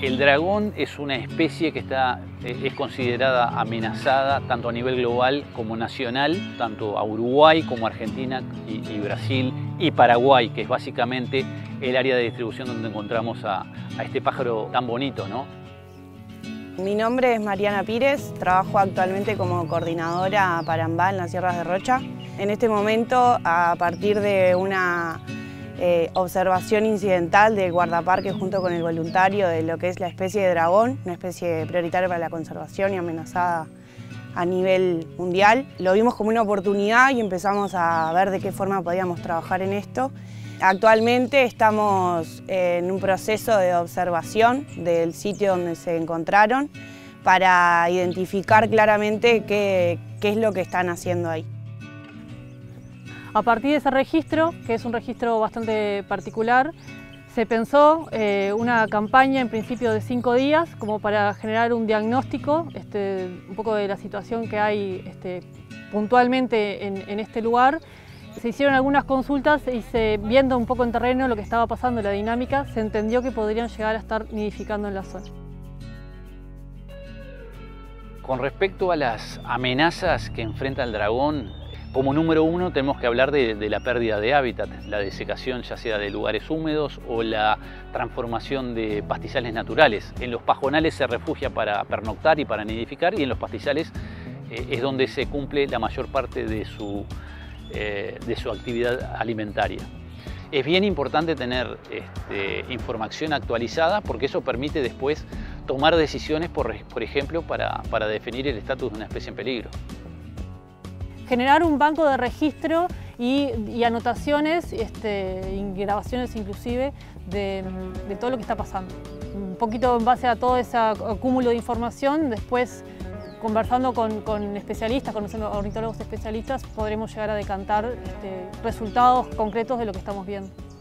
El dragón es una especie que es considerada amenazada tanto a nivel global como nacional, tanto a Uruguay como Argentina y Brasil y Paraguay, que es básicamente el área de distribución donde encontramos a este pájaro tan bonito, ¿no? Mi nombre es Mariana Pires, trabajo actualmente como coordinadora Parambá en las Sierras de Rocha. En este momento, a partir de una observación incidental del guardaparque junto con el voluntario de lo que es la especie de dragón, una especie prioritaria para la conservación y amenazada a nivel mundial. Lo vimos como una oportunidad y empezamos a ver de qué forma podíamos trabajar en esto. Actualmente estamos en un proceso de observación del sitio donde se encontraron para identificar claramente qué es lo que están haciendo ahí. A partir de ese registro, que es un registro bastante particular, se pensó una campaña en principio de 5 días como para generar un diagnóstico un poco de la situación que hay puntualmente en este lugar. Se hicieron algunas consultas y viendo un poco en terreno lo que estaba pasando, la dinámica, se entendió que podrían llegar a estar nidificando en la zona. Con respecto a las amenazas que enfrenta el dragón, como número uno tenemos que hablar de la pérdida de hábitat, la desecación ya sea de lugares húmedos o la transformación de pastizales naturales. En los pajonales se refugia para pernoctar y para nidificar, y en los pastizales es donde se cumple la mayor parte de su actividad alimentaria. Es bien importante tener información actualizada porque eso permite después tomar decisiones, por ejemplo, para definir el estatus de una especie en peligro. Generar un banco de registro y anotaciones y grabaciones inclusive de todo lo que está pasando. Un poquito en base a todo ese acúmulo de información, después conversando con especialistas, con ornitólogos especialistas, podremos llegar a decantar resultados concretos de lo que estamos viendo.